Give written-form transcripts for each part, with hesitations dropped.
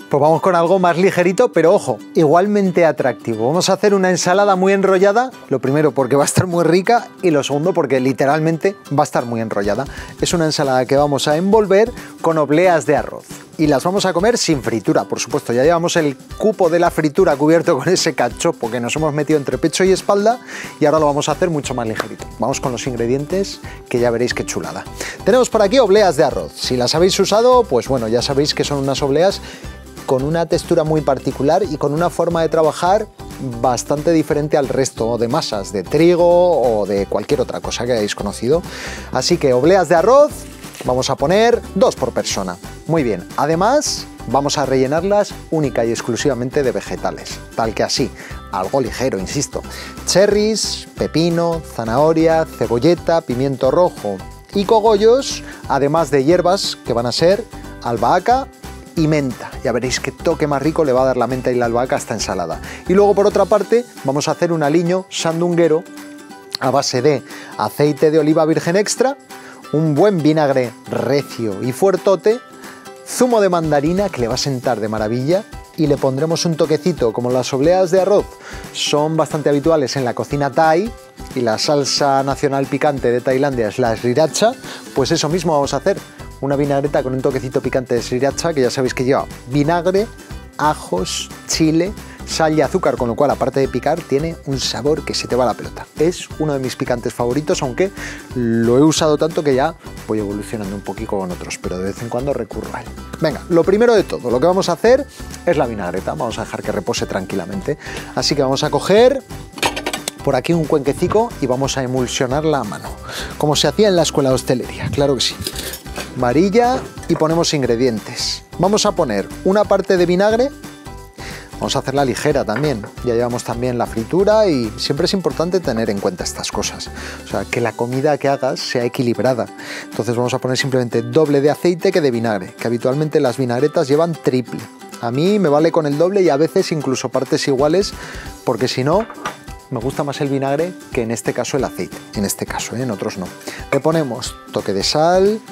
Pues vamos con algo más ligerito, pero ojo, igualmente atractivo. Vamos a hacer una ensalada muy enrollada, lo primero porque va a estar muy rica y lo segundo porque literalmente va a estar muy enrollada. Es una ensalada que vamos a envolver con obleas de arroz y las vamos a comer sin fritura, por supuesto. Ya llevamos el cupo de la fritura cubierto con ese cachopo que nos hemos metido entre pecho y espalda y ahora lo vamos a hacer mucho más ligerito. Vamos con los ingredientes que ya veréis qué chulada. Tenemos por aquí obleas de arroz. Si las habéis usado, pues bueno, ya sabéis que son unas obleas con una textura muy particular y con una forma de trabajar bastante diferente al resto de masas de trigo o de cualquier otra cosa que hayáis conocido. Así que obleas de arroz vamos a poner 2 por persona. Muy bien, además vamos a rellenarlas única y exclusivamente de vegetales, tal que así, algo ligero, insisto. Cherries, pepino, zanahoria, cebolleta, pimiento rojo y cogollos, además de hierbas que van a ser albahaca y menta. Ya veréis qué toque más rico le va a dar la menta y la albahaca a esta ensalada. Y luego por otra parte vamos a hacer un aliño sandunguero a base de aceite de oliva virgen extra, un buen vinagre recio y fuertote, zumo de mandarina que le va a sentar de maravilla y le pondremos un toquecito, como las obleas de arroz son bastante habituales en la cocina thai y la salsa nacional picante de Tailandia es la sriracha, pues eso mismo vamos a hacer. Una vinagreta con un toquecito picante de sriracha, que ya sabéis que lleva vinagre, ajos, chile, sal y azúcar, con lo cual, aparte de picar, tiene un sabor que se te va la pelota. Es uno de mis picantes favoritos, aunque lo he usado tanto que ya voy evolucionando un poquito con otros, pero de vez en cuando recurro a él. Venga, lo primero de todo, lo que vamos a hacer es la vinagreta. Vamos a dejar que repose tranquilamente. Así que vamos a coger por aquí un cuenquecico y vamos a emulsionarla a mano, como se hacía en la escuela de hostelería, claro que sí. Varilla y ponemos ingredientes. Vamos a poner una parte de vinagre, vamos a hacerla ligera también, ya llevamos también la fritura y siempre es importante tener en cuenta estas cosas, o sea, que la comida que hagas sea equilibrada. Entonces vamos a poner simplemente doble de aceite que de vinagre, que habitualmente las vinagretas llevan triple. A mí me vale con el doble y a veces incluso partes iguales, porque si no, me gusta más el vinagre que en este caso el aceite, en este caso, en otros no. Le ponemos toque de sal,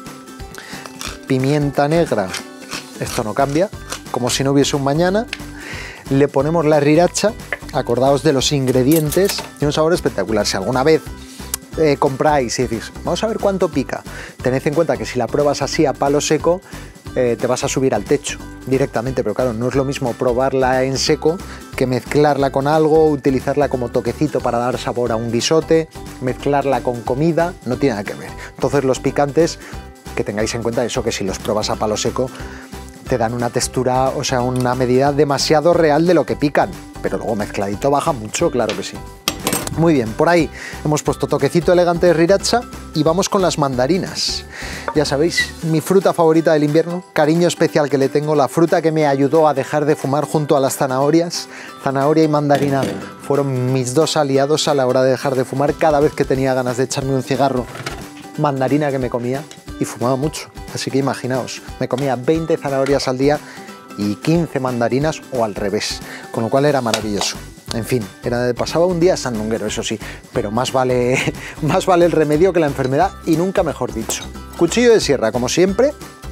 pimienta negra, esto no cambia, como si no hubiese un mañana. Le ponemos la sriracha, acordaos de los ingredientes, tiene un sabor espectacular. Si alguna vez compráis y decís, vamos a ver cuánto pica, tened en cuenta que si la pruebas así a palo seco, te vas a subir al techo directamente, pero claro, no es lo mismo probarla en seco que mezclarla con algo, utilizarla como toquecito para dar sabor a un guisote, mezclarla con comida, no tiene nada que ver. Entonces los picantes, que tengáis en cuenta eso, que si los pruebas a palo seco te dan una textura, o sea, una medida demasiado real de lo que pican, pero luego mezcladito baja mucho, claro que sí. Muy bien, por ahí hemos puesto toquecito elegante de sriracha y vamos con las mandarinas. Ya sabéis, mi fruta favorita del invierno, cariño especial que le tengo, la fruta que me ayudó a dejar de fumar junto a las zanahorias. Zanahoria y mandarina fueron mis dos aliados a la hora de dejar de fumar. Cada vez que tenía ganas de echarme un cigarro, mandarina que me comía, y fumaba mucho. Así que imaginaos, me comía 20 zanahorias al día y 15 mandarinas o al revés, con lo cual era maravilloso. En fin, pasaba un día sandunguero, eso sí, pero más vale el remedio que la enfermedad y nunca mejor dicho. Cuchillo de sierra, como siempre,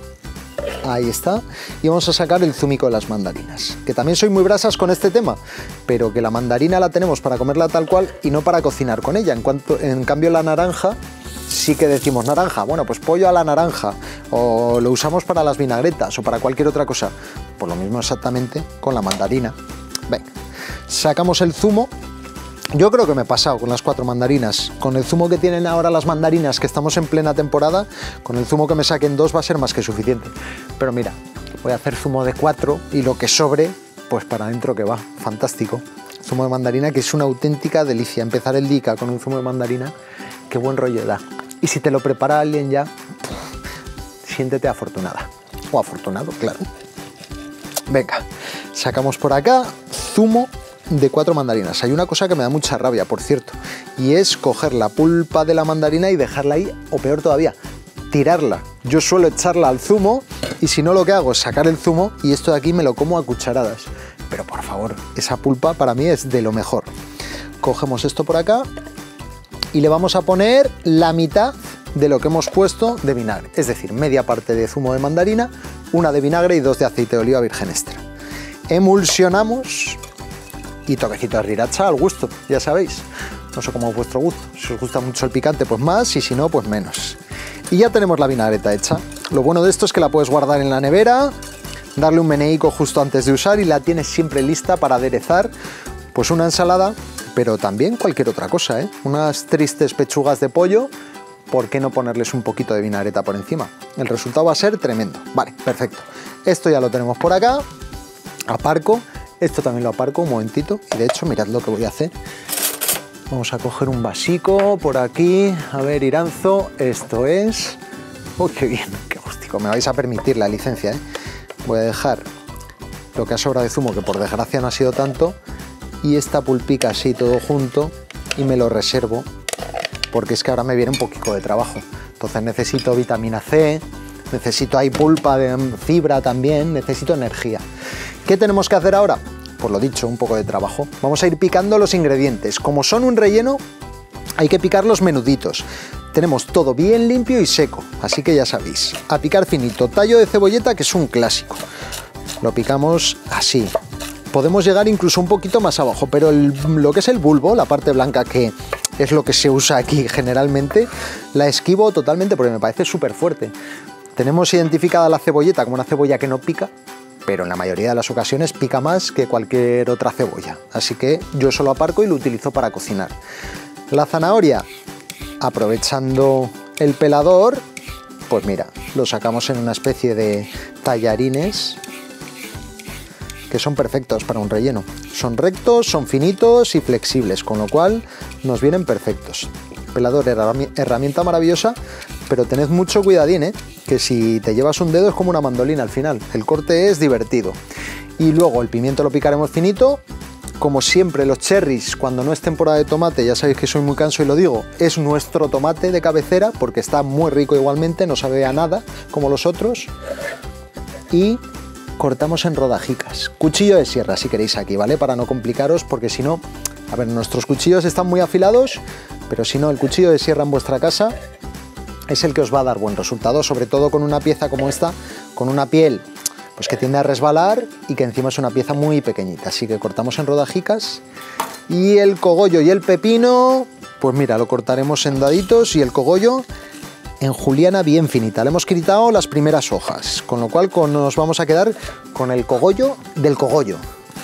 ahí está, y vamos a sacar el zumico de las mandarinas, que también soy muy brasas con este tema, pero que la mandarina la tenemos para comerla tal cual y no para cocinar con ella. En cambio la naranja, sí que decimos naranja, bueno, pues pollo a la naranja, o lo usamos para las vinagretas o para cualquier otra cosa. Pues lo mismo exactamente con la mandarina. Venga, sacamos el zumo. Yo creo que me he pasado con las 4 mandarinas. Con el zumo que tienen ahora las mandarinas, que estamos en plena temporada, con el zumo que me saquen 2 va a ser más que suficiente. Pero mira, voy a hacer zumo de 4 y lo que sobre, pues para adentro que va. Fantástico. Zumo de mandarina, que es una auténtica delicia. Empezar el día con un zumo de mandarina, qué buen rollo da. Y si te lo prepara alguien ya, siéntete afortunada. O afortunado, claro. Venga, sacamos por acá zumo de 4 mandarinas. Hay una cosa que me da mucha rabia, por cierto, y es coger la pulpa de la mandarina y dejarla ahí, o peor todavía, tirarla. Yo suelo echarla al zumo y si no, lo que hago es sacar el zumo y esto de aquí me lo como a cucharadas. Pero por favor, esa pulpa para mí es de lo mejor. Cogemos esto por acá y le vamos a poner la mitad de lo que hemos puesto de vinagre, es decir, media parte de zumo de mandarina, 1 de vinagre y 2 de aceite de oliva virgen extra. Emulsionamos y toquecito de sriracha al gusto, ya sabéis. No sé cómo es vuestro gusto, si os gusta mucho el picante pues más y si no pues menos. Y ya tenemos la vinagreta hecha. Lo bueno de esto es que la puedes guardar en la nevera, darle un meneico justo antes de usar y la tienes siempre lista para aderezar pues una ensalada, pero también cualquier otra cosa, ¿eh? Unas tristes pechugas de pollo, ¿por qué no ponerles un poquito de vinagreta por encima? El resultado va a ser tremendo. Vale, perfecto. Esto ya lo tenemos por acá. Aparco. Esto también lo aparco un momentito. Y de hecho, mirad lo que voy a hacer. Vamos a coger un vasico por aquí. A ver, Iranzo, esto es... ¡Uy, qué bien! ¡Qué gustico! Me vais a permitir la licencia, ¿eh? Voy a dejar lo que ha sobrado de zumo, que por desgracia no ha sido tanto, y esta pulpica así todo junto, y me lo reservo, porque es que ahora me viene un poquito de trabajo. Entonces necesito vitamina C, necesito ahí pulpa de fibra también, necesito energía. ¿Qué tenemos que hacer ahora? Pues lo dicho, un poco de trabajo. Vamos a ir picando los ingredientes. Como son un relleno, hay que picarlos menuditos. Tenemos todo bien limpio y seco, así que ya sabéis. A picar finito. Tallo de cebolleta, que es un clásico. Lo picamos así. Podemos llegar incluso un poquito más abajo, pero lo que es el bulbo, la parte blanca, que es lo que se usa aquí generalmente, la esquivo totalmente porque me parece súper fuerte. Tenemos identificada la cebolleta como una cebolla que no pica, pero en la mayoría de las ocasiones pica más que cualquier otra cebolla. Así que yo eso lo aparco y lo utilizo para cocinar. La zanahoria, aprovechando el pelador, pues mira, lo sacamos en una especie de tallarines que son perfectos para un relleno. Son rectos, son finitos y flexibles, con lo cual nos vienen perfectos. Pelador, herramienta maravillosa, pero tened mucho cuidadín, ¿eh? Que si te llevas un dedo es como una mandolina al final. El corte es divertido. Y luego el pimiento lo picaremos finito. Como siempre, los cherries, cuando no es temporada de tomate, ya sabéis que soy muy canso y lo digo, es nuestro tomate de cabecera porque está muy rico igualmente, no sabe a nada como los otros. Y cortamos en rodajicas. Cuchillo de sierra si queréis aquí, ¿vale? Para no complicaros, porque si no, a ver, nuestros cuchillos están muy afilados, pero si no, el cuchillo de sierra en vuestra casa es el que os va a dar buen resultado, sobre todo con una pieza como esta, con una piel pues que tiende a resbalar y que encima es una pieza muy pequeñita. Así que cortamos en rodajicas. Y el cogollo y el pepino, pues mira, lo cortaremos en daditos, y el cogollo en juliana bien finita. Le hemos quitado las primeras hojas, con lo cual nos vamos a quedar con el cogollo del cogollo.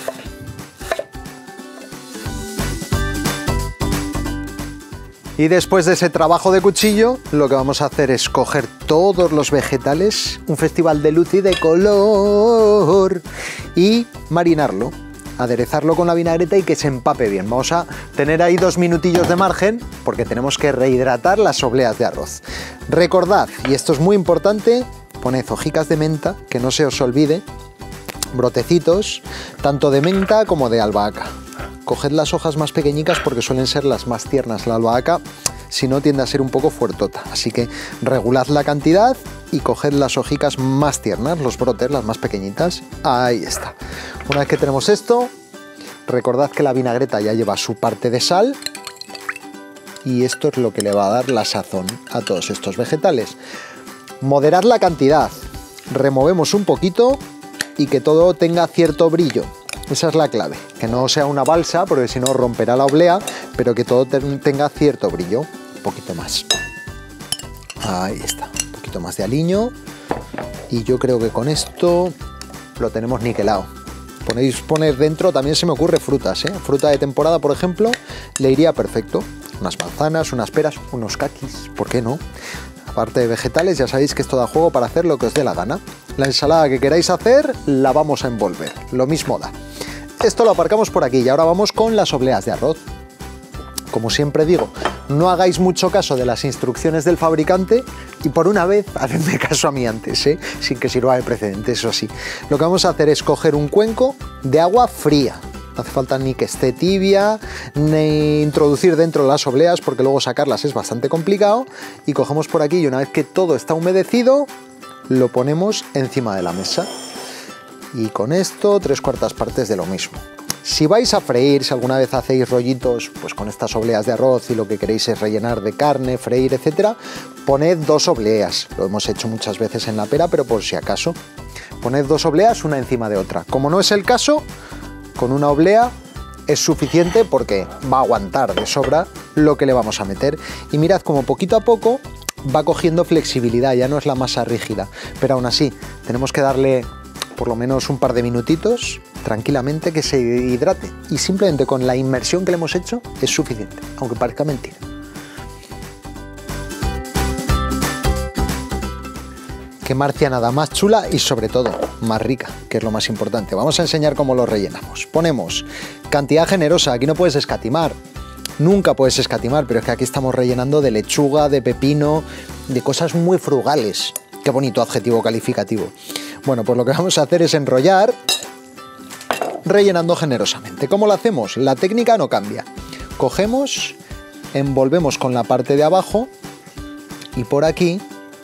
Y después de ese trabajo de cuchillo, lo que vamos a hacer es coger todos los vegetales, un festival de luz y de color, y marinarlo, aderezarlo con la vinagreta y que se empape bien. Vamos a tener ahí 2 minutillos de margen porque tenemos que rehidratar las obleas de arroz. Recordad, y esto es muy importante, poned hojicas de menta, que no se os olvide, brotecitos, tanto de menta como de albahaca. Coged las hojas más pequeñicas porque suelen ser las más tiernas. La albahaca, si no, tiende a ser un poco fuertota. Así que regulad la cantidad y coged las hojicas más tiernas, los brotes, las más pequeñitas. Ahí está. Una vez que tenemos esto, recordad que la vinagreta ya lleva su parte de sal. Y esto es lo que le va a dar la sazón a todos estos vegetales. Moderad la cantidad. Removemos un poquito y que todo tenga cierto brillo. Esa es la clave, que no sea una balsa porque si no romperá la oblea, pero que todo tenga cierto brillo. Un poquito más. Ahí está, un poquito más de aliño. Y yo creo que con esto lo tenemos niquelado. Podéis poner dentro, también se me ocurre frutas, ¿eh? Fruta de temporada, por ejemplo, le iría perfecto. Unas manzanas, unas peras, unos kakis, ¿por qué no? Aparte de vegetales, ya sabéis que esto da juego para hacer lo que os dé la gana. La ensalada que queráis hacer, la vamos a envolver. Lo mismo da. Esto lo aparcamos por aquí y ahora vamos con las obleas de arroz. Como siempre digo, no hagáis mucho caso de las instrucciones del fabricante y por una vez, hacedme caso a mí antes, ¿eh? Sin que sirva de precedente, eso sí. Lo que vamos a hacer es coger un cuenco de agua fría. No hace falta ni que esté tibia, ni introducir dentro las obleas porque luego sacarlas es bastante complicado. Y cogemos por aquí y una vez que todo está humedecido, lo ponemos encima de la mesa. Y con esto 3/4 partes de lo mismo. Si vais a freír, si alguna vez hacéis rollitos pues con estas obleas de arroz y lo que queréis es rellenar de carne, freír, etcétera, poned 2 obleas. Lo hemos hecho muchas veces en la pera, pero por si acaso. poned 2 obleas una encima de otra. Como no es el caso, con una oblea es suficiente porque va a aguantar de sobra lo que le vamos a meter. Y mirad como poquito a poco va cogiendo flexibilidad, ya no es la masa rígida, pero aún así tenemos que darle por lo menos un par de minutitos tranquilamente que se hidrate, y simplemente con la inmersión que le hemos hecho es suficiente, aunque parezca mentira. Qué marcianada más chula y sobre todo más rica, que es lo más importante. Vamos a enseñar cómo lo rellenamos. Ponemos cantidad generosa, aquí no puedes escatimar, nunca puedes escatimar, pero es que aquí estamos rellenando de lechuga, de pepino, de cosas muy frugales. Qué bonito adjetivo calificativo. Bueno, pues lo que vamos a hacer es enrollar rellenando generosamente. ¿Cómo lo hacemos? La técnica no cambia. Cogemos, envolvemos con la parte de abajo y por aquí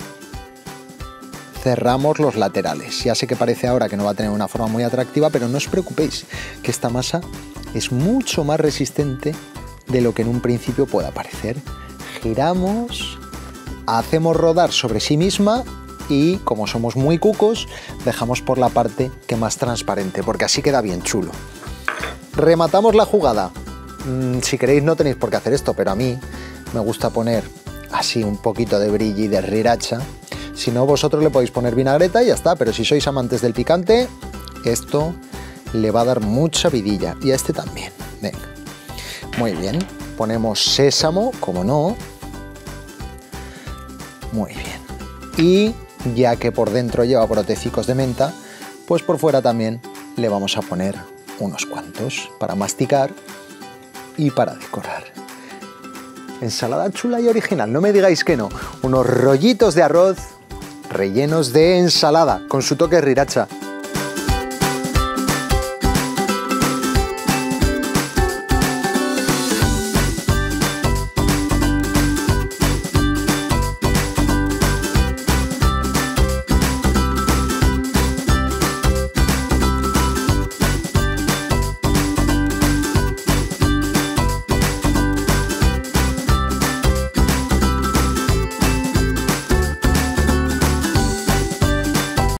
cerramos los laterales. Ya sé que parece ahora que no va a tener una forma muy atractiva, pero no os preocupéis, que esta masa es mucho más resistente de lo que en un principio pueda parecer. Giramos, hacemos rodar sobre sí misma y, como somos muy cucos, dejamos por la parte que más transparente, porque así queda bien chulo. Rematamos la jugada. Si queréis no tenéis por qué hacer esto, pero a mí me gusta poner así un poquito de brilli de sriracha. Si no, vosotros le podéis poner vinagreta y ya está, pero si sois amantes del picante, esto le va a dar mucha vidilla, y a este también. Venga, muy bien, ponemos sésamo, como no, muy bien, y ya que por dentro lleva brotecicos de menta, pues por fuera también le vamos a poner unos cuantos para masticar y para decorar. Ensalada chula y original, no me digáis que no. Unos rollitos de arroz rellenos de ensalada con su toque sriracha.